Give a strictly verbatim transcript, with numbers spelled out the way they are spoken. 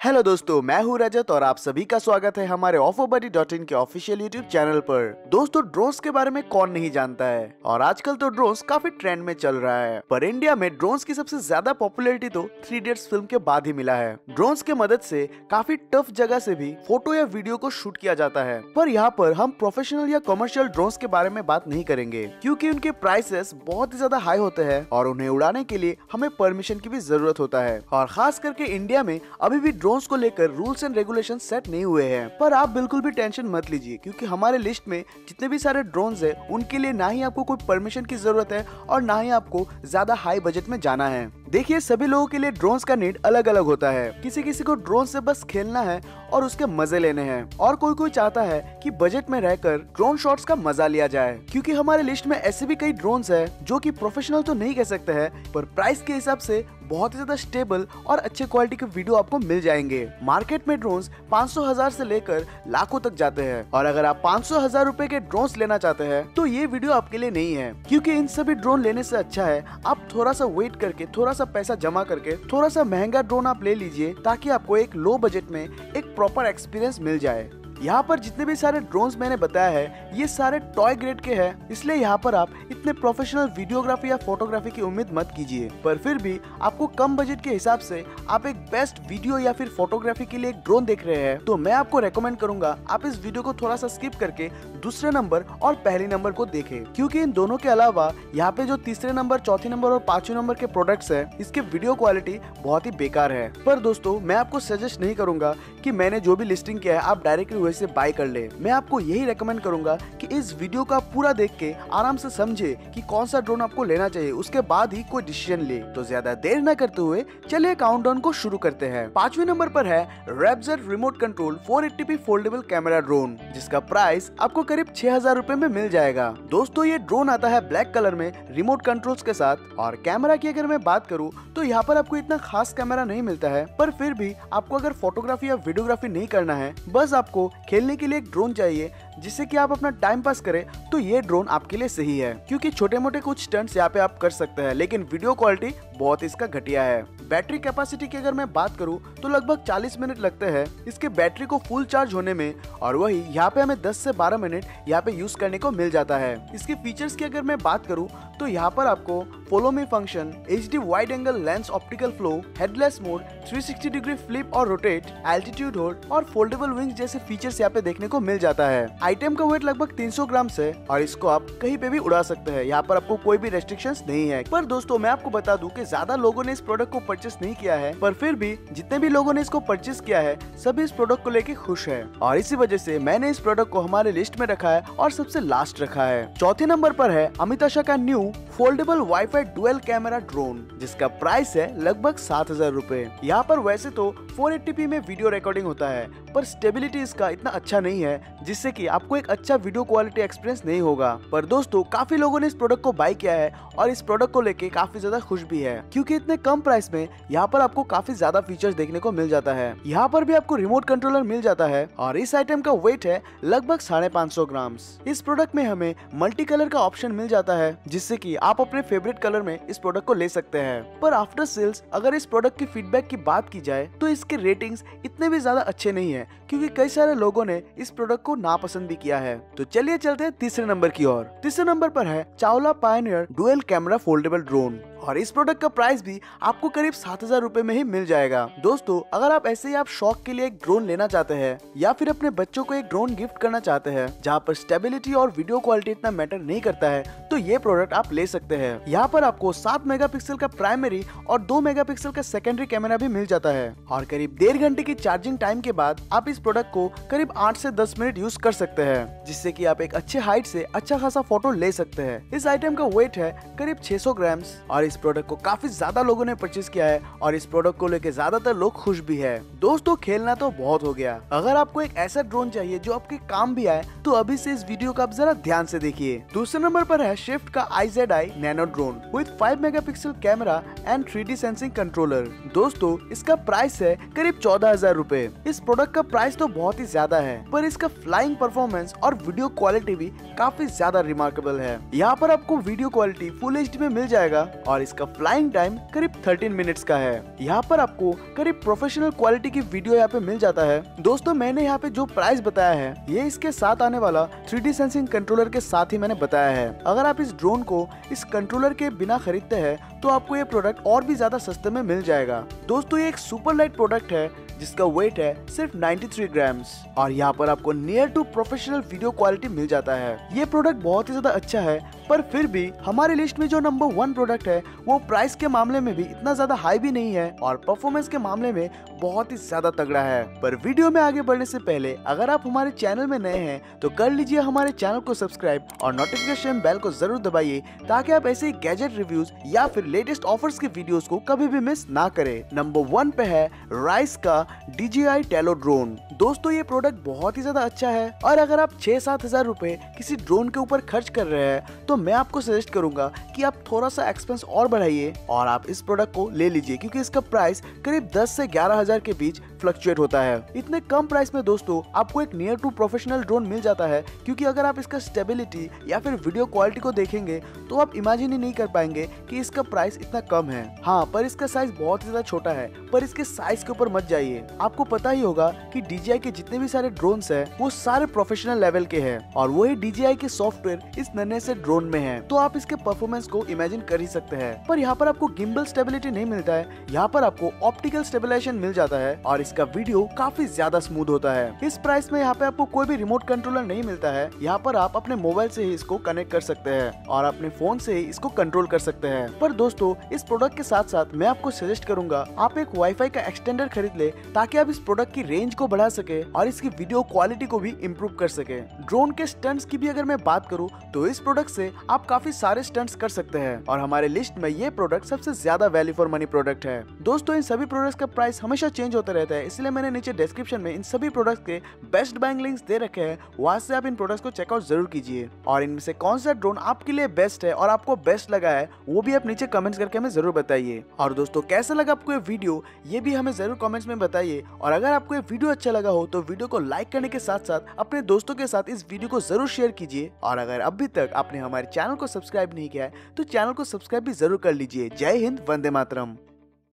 Hello दोस्तों, मैं हूँ रजत और आप सभी का स्वागत है हमारे ऑफोबडी डॉट इन के ऑफिशियल यूट्यूब चैनल पर। दोस्तों, ड्रोन्स के बारे में कौन नहीं जानता है और आजकल तो ड्रोन्स काफी ट्रेंड में चल रहा है। पर इंडिया में ड्रोन्स की सबसे ज्यादा पॉपुलैरिटी तो थ्री इडियट्स फिल्म के बाद ही मिला है। ड्रोन्स के मदद से काफी टफ जगह से भी फोटो या वीडियो को शूट किया जाता है। पर यहाँ पर हम प्रोफेशनल या कमर्शियल ड्रोन्स के बारे में बात नहीं करेंगे, क्योंकि उनके प्राइसेस बहुत ही ज्यादा हाई होते हैं और उन्हें उड़ाने के लिए हमें परमिशन की भी जरूरत होता है। और खास करके इंडिया में अभी भी ड्रोन्स को लेकर रूल्स एंड रेगुलेशन सेट नहीं हुए हैं। पर आप बिल्कुल भी टेंशन मत लीजिए, क्योंकि हमारे लिस्ट में जितने भी सारे ड्रोन्स हैं उनके लिए ना ही आपको कोई परमिशन की जरूरत है और ना ही आपको ज्यादा हाई बजट में जाना है। देखिए, सभी लोगों के लिए ड्रोन्स का नीड अलग अलग होता है। किसी किसी को ड्रोन से बस खेलना है और उसके मजे लेने हैं, और कोई कोई चाहता है कि बजट में रहकर ड्रोन शॉट्स का मजा लिया जाए। क्योंकि हमारे लिस्ट में ऐसे भी कई ड्रोन्स हैं जो कि प्रोफेशनल तो नहीं कह सकते हैं, पर प्राइस के हिसाब से बहुत ही ज्यादा स्टेबल और अच्छे क्वालिटी के वीडियो आपको मिल जाएंगे। मार्केट में ड्रोन्स पाँच सौ हजार से लेकर लाखों तक जाते हैं, और अगर आप पाँच सौ हजार रुपए के ड्रोन्स लेना चाहते हैं तो ये वीडियो आपके लिए नहीं है। क्योंकि इन सभी ड्रोन लेने से अच्छा है आप थोड़ा सा वेट करके, थोड़ा सा पैसा जमा करके थोड़ा सा महंगा ड्रोन आप ले लीजिए, ताकि आपको एक लो बजट में एक प्रॉपर एक्सपीरियंस मिल जाए। यहाँ पर जितने भी सारे ड्रोन्स मैंने बताया है ये सारे टॉय ग्रेड के हैं, इसलिए यहाँ पर आप इतने प्रोफेशनल वीडियोग्राफी या फोटोग्राफी की उम्मीद मत कीजिए। पर फिर भी आपको कम बजट के हिसाब से आप एक बेस्ट वीडियो या फिर फोटोग्राफी के लिए एक ड्रोन देख रहे हैं, तो मैं आपको रेकमेंड करूंगा आप इस वीडियो को थोड़ा सा स्किप करके दूसरे नंबर और पहले नंबर को देखें। क्योंकि इन दोनों के अलावा यहाँ पे जो तीसरे नंबर, चौथे नंबर और पांचवें नंबर के प्रोडक्ट्स है, इसके वीडियो क्वालिटी बहुत ही बेकार है। पर दोस्तों, मैं आपको सजेस्ट नहीं करूंगा कि मैंने जो भी लिस्टिंग किया है आप डायरेक्टली वैसे बाय कर ले। मैं आपको यही रेकमेंड करूंगा कि इस वीडियो का पूरा देख के आराम से समझे कि कौन सा ड्रोन आपको लेना चाहिए, उसके बाद ही कोई डिसीजन ले। तो ज्यादा देर न करते हुए चलिए काउंटडाउन को शुरू करते हैं। पांचवें नंबर पर है Rapjet remote control four eighty P foldable camera drone, जिसका प्राइस आपको करीब छह हजार रूपए में मिल जाएगा। दोस्तों, ये ड्रोन आता है ब्लैक कलर में रिमोट कंट्रोल्स के साथ, और कैमरा की अगर मैं बात करूँ तो यहाँ पर आपको इतना खास कैमरा नहीं मिलता है। पर फिर भी आपको अगर फोटोग्राफी या वीडियोग्राफी नहीं करना है, बस आपको खेलने के लिए एक ड्रोन चाहिए जिससे कि आप अपना टाइम पास करें, तो ये ड्रोन आपके लिए सही है। क्योंकि छोटे मोटे कुछ स्टंट्स यहाँ पे आप कर सकते हैं, लेकिन वीडियो क्वालिटी बहुत इसका घटिया है। बैटरी कैपेसिटी की अगर मैं बात करूं तो लगभग चालीस मिनट लगते हैं इसके बैटरी को फुल चार्ज होने में, और वही यहाँ पे हमें दस से बारह मिनट यहाँ पे यूज करने को मिल जाता है। इसके फीचर्स की अगर मैं बात करूं तो यहाँ पर आपको follow me function, H D wide angle lens optical flow, headless mode, three sixty degree flip और रोटेट, एल्टीट्यूड होल्ड और फोल्डेबल विंग्स जैसे फीचर्स यहाँ पे देखने को मिल जाता है। आइटम का वेट लगभग तीन सौ ग्राम है और इसको आप कहीं पे भी उड़ा सकते हैं। यहाँ पर आपको कोई भी रेस्ट्रिक्शंस नहीं है। पर दोस्तों, मैं आपको बता दूं कि ज्यादा लोगों ने इस प्रोडक्ट को परचेस नहीं किया है, पर फिर भी जितने भी लोगों ने इसको परचेस किया है सभी इस प्रोडक्ट को लेके खुश है, और इसी वजह से मैंने इस प्रोडक्ट को हमारे लिस्ट में रखा है और सबसे लास्ट रखा है। चौथे नंबर पर है अमिताशा का new foldable wifi dual camera drone, जिसका प्राइस है लगभग सात हजार रूपए। यहाँ पर वैसे तो फोर एटी पी में वीडियो रिकॉर्डिंग होता है, पर स्टेबिलिटी इसका इतना अच्छा नहीं है, जिससे कि आपको एक अच्छा वीडियो क्वालिटी एक्सपीरियंस नहीं होगा। पर दोस्तों, काफी लोगों ने इस प्रोडक्ट को बाय किया है और इस प्रोडक्ट को लेके काफी ज्यादा खुश भी है, क्योंकि इतने कम प्राइस में यहाँ पर आपको काफी ज्यादा फीचर्स देखने को मिल जाता है। यहाँ पर भी आपको रिमोट कंट्रोलर मिल जाता है, और इस आइटम का वेट है लगभग साढ़े पाँच सौ ग्राम। इस प्रोडक्ट में हमें मल्टी कलर का ऑप्शन मिल जाता है, जिससे कि आप अपने फेवरेट कलर में इस प्रोडक्ट को ले सकते हैं। पर आफ्टर सेल्स अगर इस प्रोडक्ट की फीडबैक की बात की जाए तो इसके रेटिंग्स इतने भी ज्यादा अच्छे नहीं है, क्योंकि कई सारे लोगों ने इस प्रोडक्ट को नापसंद भी किया है। तो चलिए चलते हैं तीसरे नंबर की ओर। तीसरे नंबर पर है Chawla pioneer dual camera foldable drone, और इस प्रोडक्ट का प्राइस भी आपको करीब सात हजार रूपए में ही मिल जाएगा। दोस्तों, अगर आप ऐसे ही आप शौक के लिए एक ड्रोन लेना चाहते हैं या फिर अपने बच्चों को एक ड्रोन गिफ्ट करना चाहते हैं जहाँ पर स्टेबिलिटी और वीडियो क्वालिटी इतना मैटर नहीं करता है, तो ये प्रोडक्ट आप ले सकते हैं। यहाँ पर आपको सात मेगापिक्सल का प्राइमरी और दो मेगापिक्सल का सेकेंडरी कैमरा भी मिल जाता है, और करीब डेढ़ घंटे की चार्जिंग टाइम के बाद आप इस प्रोडक्ट को करीब आठ से दस मिनट यूज कर सकते हैं, जिससे कि आप एक अच्छे हाइट से अच्छा खासा फोटो ले सकते हैं। इस आइटम का वेट है करीब छह सौ ग्राम, और इस प्रोडक्ट को काफी ज्यादा लोगों ने परचेज किया है, और इस प्रोडक्ट को लेकर ज्यादातर लोग खुश भी है। दोस्तों, खेलना तो बहुत हो गया, अगर आपको एक ऐसा ड्रोन चाहिए जो आपके काम भी आए तो अभी से इस वीडियो को आप जरा ध्यान से देखिए। दूसरे नंबर पर है शिफ्ट का I Z I nano drone with five megapixel camera and three D sensing controller. दोस्तों, इसका प्राइस है करीब चौदह हजार रूपए। इस प्रोडक्ट का प्राइस प्राइस तो बहुत ही ज्यादा है, पर इसका फ्लाइंग परफॉर्मेंस और वीडियो क्वालिटी भी काफी ज्यादा रिमार्केबल है। यहाँ पर आपको video quality full H D में मिल जाएगा और इसका फ्लाइंग टाइम करीब थर्टीन मिनट्स का है। यहाँ पर आपको करीब प्रोफेशनल क्वालिटी की वीडियो यहाँ पे मिल जाता है। दोस्तों मैंने यहाँ पे जो प्राइस बताया है ये इसके साथ आने वाला थ्री डी सेंसिंग कंट्रोलर के साथ ही मैंने बताया है। अगर आप इस ड्रोन को इस कंट्रोलर के बिना खरीदते हैं तो आपको ये प्रोडक्ट और भी ज्यादा सस्ते में मिल जाएगा। दोस्तों ये एक सुपर लाइट प्रोडक्ट है जिसका वेट है सिर्फ तिरानवे ग्राम्स और यहाँ पर आपको near to professional video quality मिल जाता है। ये प्रोडक्ट बहुत ही ज्यादा अच्छा है, पर फिर भी हमारी लिस्ट में जो नंबर वन प्रोडक्ट है वो प्राइस के मामले में भी इतना ज्यादा हाई भी नहीं है और परफॉर्मेंस के मामले में बहुत ही ज्यादा तगड़ा है। पर वीडियो में आगे बढ़ने से पहले अगर आप हमारे चैनल में नए हैं तो कर लीजिए हमारे चैनल को सब्सक्राइब और नोटिफिकेशन बेल को जरूर दबाइए ताकि आप ऐसे गैजेट रिव्यूज या फिर लेटेस्ट ऑफर्स के वीडियोस को कभी भी मिस ना करें। नंबर वन पे है राइस का डी जे आई टेलो ड्रोन। दोस्तों ये प्रोडक्ट बहुत ही ज्यादा अच्छा है और अगर आप छह सात हजार रूपए किसी ड्रोन के ऊपर खर्च कर रहे हैं तो मैं आपको सजेस्ट करूंगा कि आप थोड़ा सा एक्सपेंस और बढ़ाइए और आप इस प्रोडक्ट को ले लीजिए, क्योंकि इसका प्राइस करीब दस से ग्यारह हजार के बीच फ्लक्चुएट होता है। इतने कम प्राइस में दोस्तों आपको एक नियर टू प्रोफेशनल ड्रोन मिल जाता है, क्योंकि अगर आप इसका स्टेबिलिटी या फिर वीडियो क्वालिटी को देखेंगे तो आप इमेजिन ही नहीं कर पाएंगे कि इसका प्राइस इतना कम है। हाँ, पर इसका साइज बहुत ही ज्यादा छोटा है, पर इसके साइज के ऊपर मत जाइए। आपको पता ही होगा कि डी जे आई के जितने भी सारे ड्रोन्स हैं वो सारे प्रोफेशनल लेवल के हैं और वही डी जे आई के सॉफ्टवेयर इस नन्हे से ड्रोन में है, तो आप इसके परफॉर्मेंस को इमेजिन कर ही सकते हैं। पर यहाँ पर आपको गिम्बल स्टेबिलिटी नहीं मिलता है, यहाँ पर आपको ऑप्टिकल स्टेबिलाईजेशन मिल जाता है और इसका वीडियो काफी ज्यादा स्मूथ होता है। इस प्राइस में यहाँ पे आपको कोई भी रिमोट कंट्रोलर नहीं मिलता है, यहाँ पर आप अपने मोबाइल से ही इसको कनेक्ट कर सकते हैं और अपने फोन से ही इसको कंट्रोल कर सकते हैं। पर दोस्तों इस प्रोडक्ट के साथ साथ मैं आपको सजेस्ट करूंगा आप एक वाईफाई का एक्सटेंडर खरीद ले ताकि आप इस प्रोडक्ट की रेंज को बढ़ा सके और इसकी वीडियो क्वालिटी को भी इम्प्रूव कर सके। ड्रोन के स्टंट्स की भी अगर मैं बात करूं तो इस प्रोडक्ट से आप काफी सारे स्टंट्स कर सकते हैं और हमारे लिस्ट में ये प्रोडक्ट सबसे ज्यादा वैल्यू फॉर मनी प्रोडक्ट है। दोस्तों इन सभी प्रोडक्ट्स का प्राइस हमेशा चेंज होता रहता है, इसलिए मैंने नीचे डिस्क्रिप्शन में इन सभी प्रोडक्ट्स के बेस्ट बाइंग लिंक्स दे रखे हैं, वहां से आप इन प्रोडक्ट्स को चेकआउट जरूर कीजिए और इनमें से कौन सा ड्रोन आपके लिए बेस्ट है और आपको बेस्ट लगा है वो भी आप नीचे कमेंट्स करके हमें जरूर बताइए। और दोस्तों कैसा लगा आपको ये वीडियो ये भी हमें जरूर कमेंट्स में बताइए और अगर आपको ये वीडियो अच्छा लगा हो तो वीडियो को लाइक करने के साथ साथ अपने दोस्तों के साथ इस वीडियो को जरूर शेयर कीजिए और अगर अभी तक आपने हमारे चैनल को सब्सक्राइब नहीं किया है तो चैनल को सब्सक्राइब भी जरूर कर लीजिए। जय हिंद, वंदे मातरम।